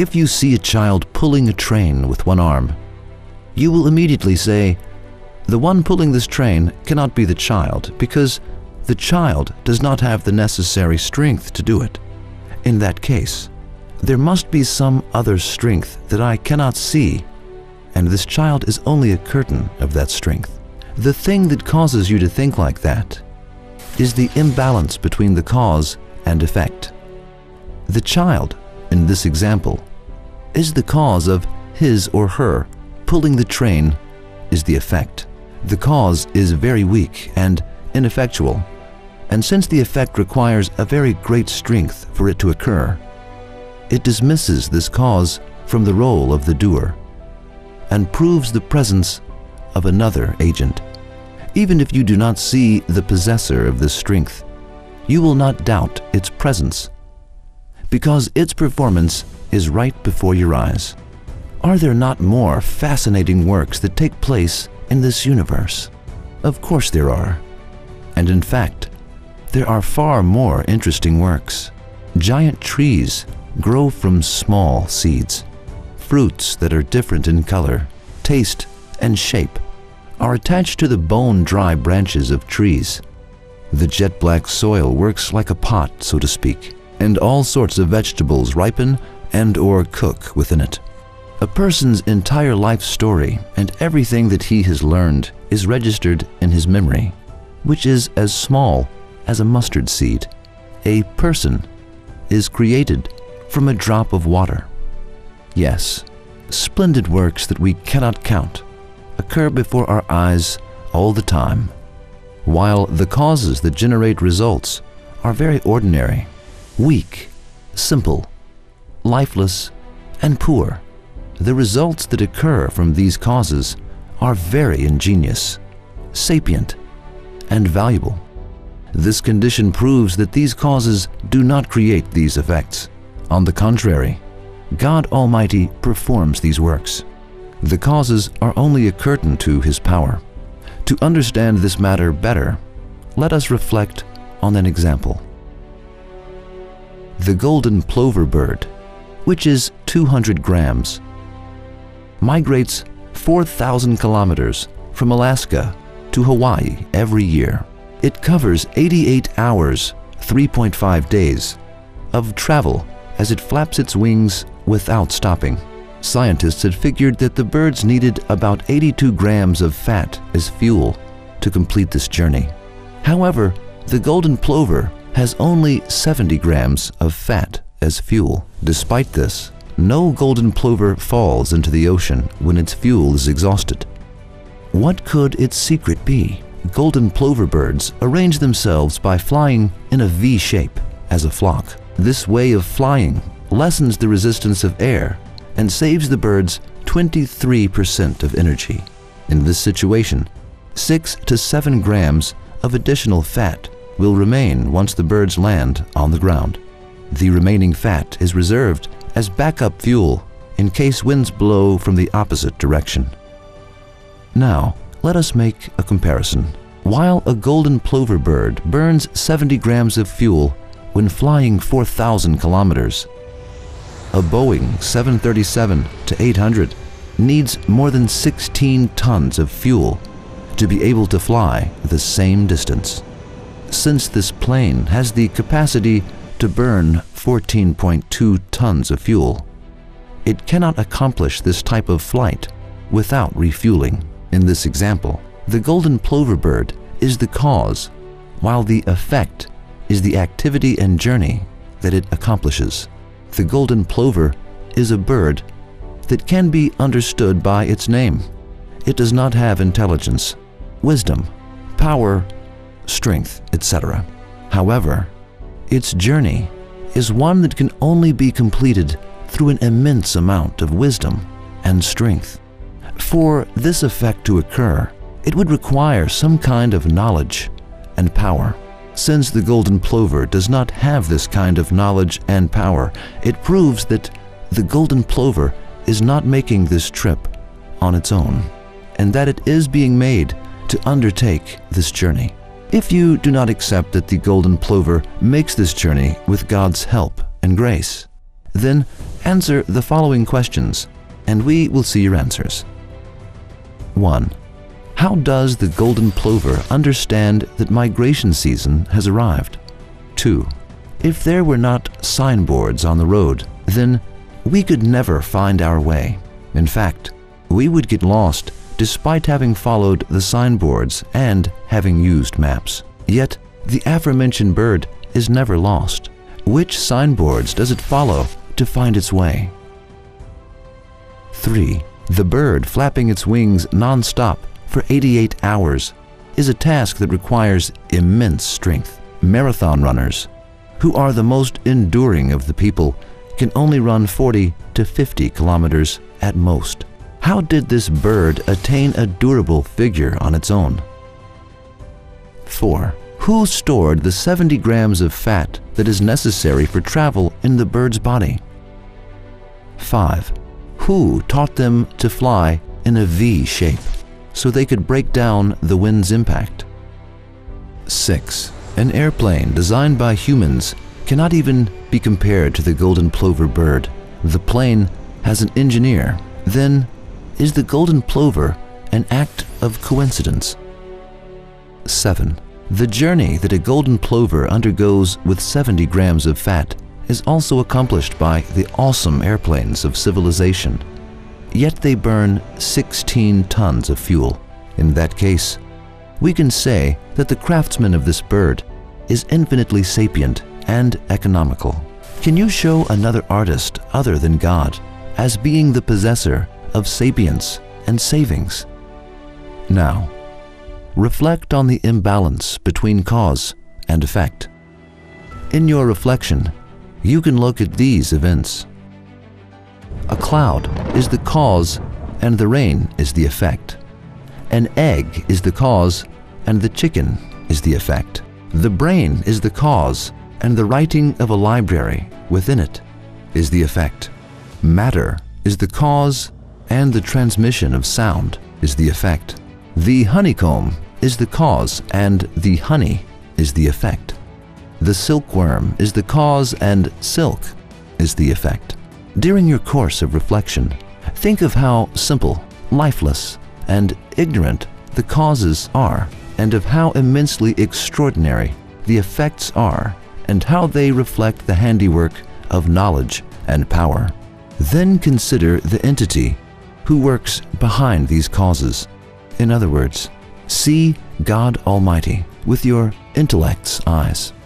If you see a child pulling a train with one arm, you will immediately say, the one pulling this train cannot be the child because the child does not have the necessary strength to do it. In that case, there must be some other strength that I cannot see, and this child is only a curtain of that strength. The thing that causes you to think like that is the imbalance between the cause and effect. The child, in this example, is the cause of his or her pulling the train is the effect. The cause is very weak and ineffectual, and since the effect requires a very great strength for it to occur, it dismisses this cause from the role of the doer and proves the presence of another agent. Even if you do not see the possessor of this strength, you will not doubt its presence, because its performance is right before your eyes. Are there not more fascinating works that take place in this universe? Of course there are. And in fact, there are far more interesting works. Giant trees grow from small seeds. Fruits that are different in color, taste, and shape are attached to the bone-dry branches of trees. The jet-black soil works like a pot, so to speak, and all sorts of vegetables ripen and/or cook within it. A person's entire life story and everything that he has learned is registered in his memory, which is as small as a mustard seed. A person is created from a drop of water. Yes, splendid works that we cannot count occur before our eyes all the time, while the causes that generate results are very ordinary, weak, simple, lifeless, and poor. The results that occur from these causes are very ingenious, sapient, and valuable. This condition proves that these causes do not create these effects. On the contrary, God Almighty performs these works. The causes are only a curtain to His power. To understand this matter better, let us reflect on an example. The golden plover bird, which is 200 grams, migrates 4,000 kilometers from Alaska to Hawaii every year. It covers 88 hours, 3.5 days, of travel as it flaps its wings without stopping. Scientists had figured that the birds needed about 82 grams of fat as fuel to complete this journey. However, the golden plover has only 70 grams of fat as fuel. Despite this, no golden plover falls into the ocean when its fuel is exhausted. What could its secret be? Golden plover birds arrange themselves by flying in a V shape as a flock. This way of flying lessens the resistance of air and saves the birds 23% of energy. In this situation, 6 to 7 grams of additional fat will remain once the birds land on the ground. The remaining fat is reserved as backup fuel in case winds blow from the opposite direction. Now, let us make a comparison. While a golden plover bird burns 70 grams of fuel when flying 4,000 kilometers, a Boeing 737-800 needs more than 16 tons of fuel to be able to fly the same distance. Since this plane has the capacity to burn 14.2 tons of fuel, it cannot accomplish this type of flight without refueling. In this example, the golden plover bird is the cause, while the effect is the activity and journey that it accomplishes. The golden plover is a bird that can be understood by its name. It does not have intelligence, wisdom, power, strength, etc. However, its journey is one that can only be completed through an immense amount of wisdom and strength. For this effect to occur, it would require some kind of knowledge and power. Since the golden plover does not have this kind of knowledge and power, it proves that the golden plover is not making this trip on its own, and that it is being made to undertake this journey. If you do not accept that the golden plover makes this journey with God's help and grace, then Answer the following questions, and we will see your answers. 1. How does the golden plover understand that migration season has arrived? 2. If there were not signboards on the road, then we could never find our way. In fact, we would get lost despite having followed the signboards and having used maps. Yet, the aforementioned bird is never lost. Which signboards does it follow to find its way? 3. The bird flapping its wings non-stop for 88 hours is a task that requires immense strength. Marathon runners, who are the most enduring of the people, can only run 40 to 50 kilometers at most. How did this bird attain a durable figure on its own? 4. Who stored the 70 grams of fat that is necessary for travel in the bird's body? 5. Who taught them to fly in a V shape so they could break down the wind's impact? 6. An airplane designed by humans cannot even be compared to the golden plover bird. The plane has an engineer. Then, is the golden plover an act of coincidence? 7. The journey that a golden plover undergoes with 70 grams of fat is also accomplished by the awesome airplanes of civilization. Yet they burn 16 tons of fuel. In that case, we can say that the craftsman of this bird is infinitely sapient and economical. Can you show another artist other than God as being the possessor of sapience and savings? Now, reflect on the imbalance between cause and effect. In your reflection, you can look at these events. A cloud is the cause and the rain is the effect. An egg is the cause and the chicken is the effect. The brain is the cause and the writing of a library within it is the effect. Matter is the cause and the transmission of sound is the effect. The honeycomb is the cause and the honey is the effect. The silkworm is the cause and silk is the effect. During your course of reflection, think of how simple, lifeless, and ignorant the causes are, and of how immensely extraordinary the effects are, and how they reflect the handiwork of knowledge and power. Then consider the entity who works behind these causes. In other words, see God Almighty with your intellect's eyes.